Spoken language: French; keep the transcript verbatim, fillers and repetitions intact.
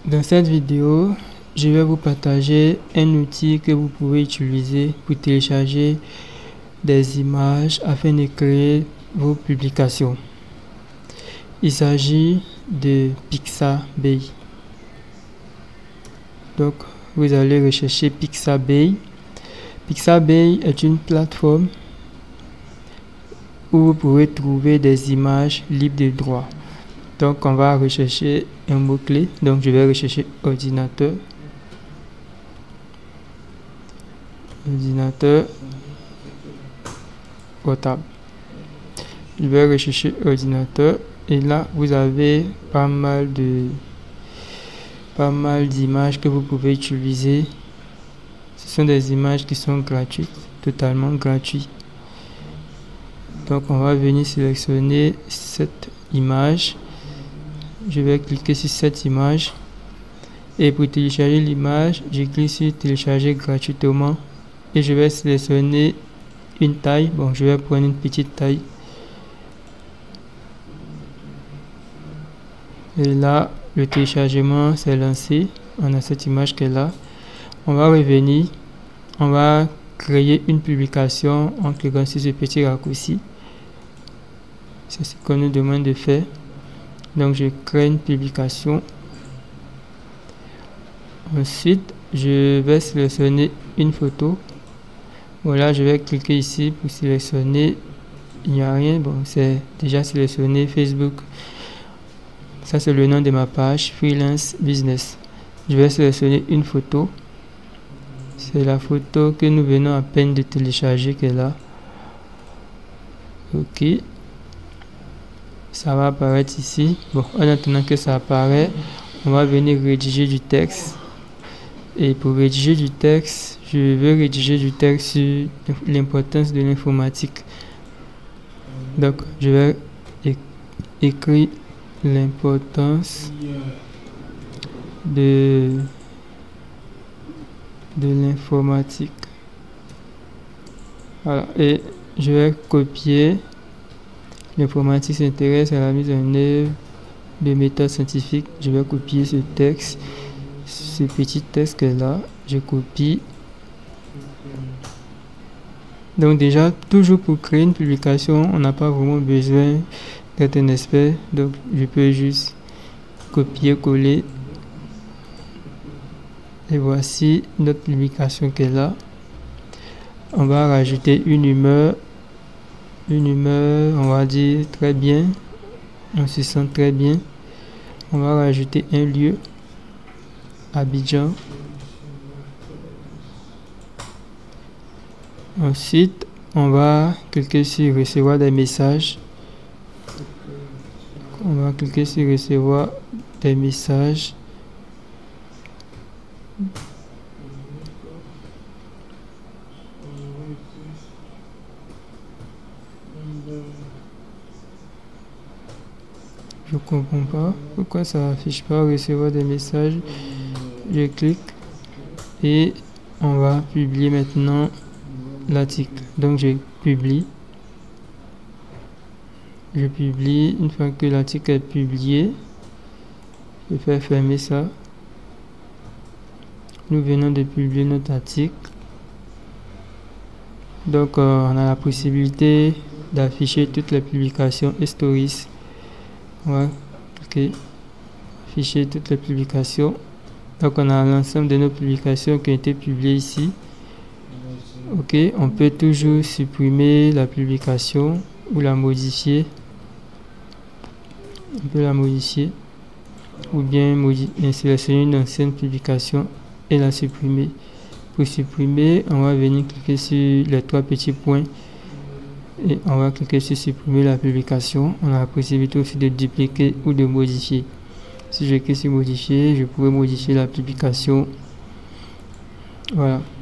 Dans cette vidéo, je vais vous partager un outil que vous pouvez utiliser pour télécharger des images afin de créer vos publications. Il s'agit de Pixabay. Donc, vous allez rechercher Pixabay. Pixabay est une plateforme où vous pouvez trouver des images libres de droit. Donc, on va rechercher un mot-clé. Donc, je vais rechercher ordinateur. Ordinateur portable. Je vais rechercher ordinateur. Et là, vous avez pas mal de pas mal d'images que vous pouvez utiliser. Ce sont des images qui sont gratuites, totalement gratuites. Donc, on va venir sélectionner cette image. Je vais cliquer sur cette image. Et pour télécharger l'image, je clique sur télécharger gratuitement. Et je vais sélectionner une taille. Bon, je vais prendre une petite taille. Et là, le téléchargement s'est lancé. On a cette image qui est là. On va revenir. On va créer une publication en cliquant sur ce petit raccourci. C'est ce qu'on nous demande de faire. Donc, je crée une publication. Ensuite, je vais sélectionner une photo. Voilà, je vais cliquer ici pour sélectionner. Il n'y a rien. Bon, c'est déjà sélectionné Facebook. Ça, c'est le nom de ma page, Freelance Business. Je vais sélectionner une photo. C'est la photo que nous venons à peine de télécharger qui est là. Ok. Ça va apparaître ici. Bon, en attendant que ça apparaît, on va venir rédiger du texte. Et pour rédiger du texte, je veux rédiger du texte sur l'importance de l'informatique. Donc, je vais é écrire l'importance de, de l'informatique. Voilà. Et je vais copier. L'informatique s'intéresse à la mise en œuvre de méthodes scientifiques. Je vais copier ce texte, ce petit texte là. Je copie. Donc déjà, toujours pour créer une publication, on n'a pas vraiment besoin d'être un expert. Donc je peux juste copier, coller. Et voici notre publication qui est là. On va rajouter une humeur. Une humeur, on va dire très bien. On se sent très bien. On va rajouter un lieu. Abidjan. Ensuite, on va cliquer sur recevoir des messages. On va cliquer sur recevoir des messages. Je comprends pas pourquoi ça affiche pas recevoir des messages. Je clique et on va publier maintenant l'article. Donc je publie. Je publie. Une fois que l'article est publié, je vais fermer ça. Nous venons de publier notre article. Donc euh, on a la possibilité d'afficher toutes les publications et stories. On va cliquer afficher toutes les publications. Donc on a l'ensemble de nos publications qui ont été publiées ici. Ok, on peut toujours supprimer la publication ou la modifier. On peut la modifier ou bien sélectionner une ancienne publication et la supprimer. Pour supprimer, on va venir cliquer sur les trois petits points et on va cliquer sur supprimer la publication. On a la possibilité aussi de dupliquer ou de modifier. Si je clique sur modifier, je pourrais modifier la publication. Voilà.